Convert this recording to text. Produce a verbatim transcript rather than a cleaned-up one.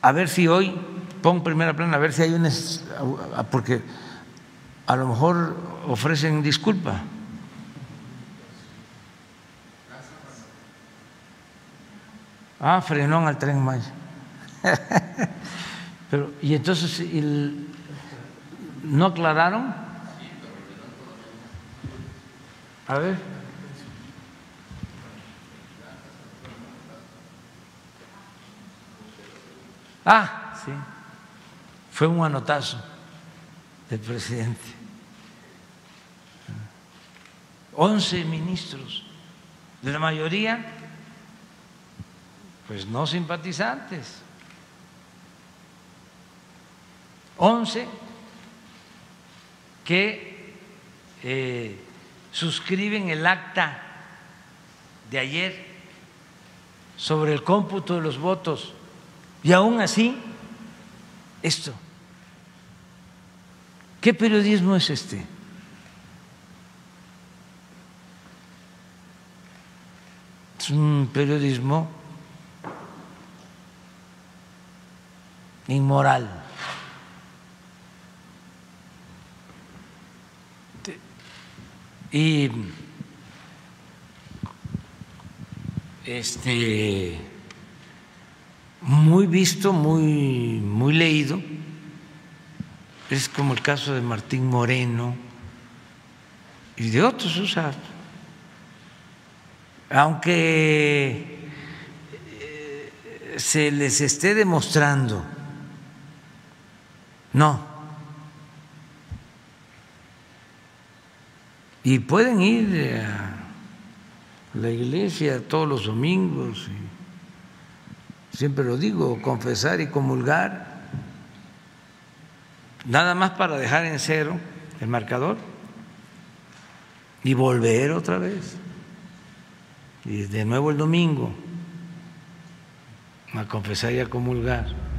a ver si hoy, pon primera plana, a ver si hay una, porque a lo mejor ofrecen disculpa. Ah, frenón al Tren Maya. Pero, y entonces el, ¿no aclararon? A ver. Ah, sí. Fue un manotazo del presidente. Once ministros, de la mayoría, pues no simpatizantes. Once que eh, suscriben el acta de ayer sobre el cómputo de los votos, y aún así, esto. ¿Qué periodismo es este? Es un periodismo inmoral. Y este muy visto, muy, muy leído, es como el caso de Martín Moreno y de otros, o sea, aunque se les esté demostrando, no. Y pueden ir a la iglesia todos los domingos, y siempre lo digo, confesar y comulgar, nada más para dejar en cero el marcador y volver otra vez. Y de nuevo el domingo a confesar y a comulgar.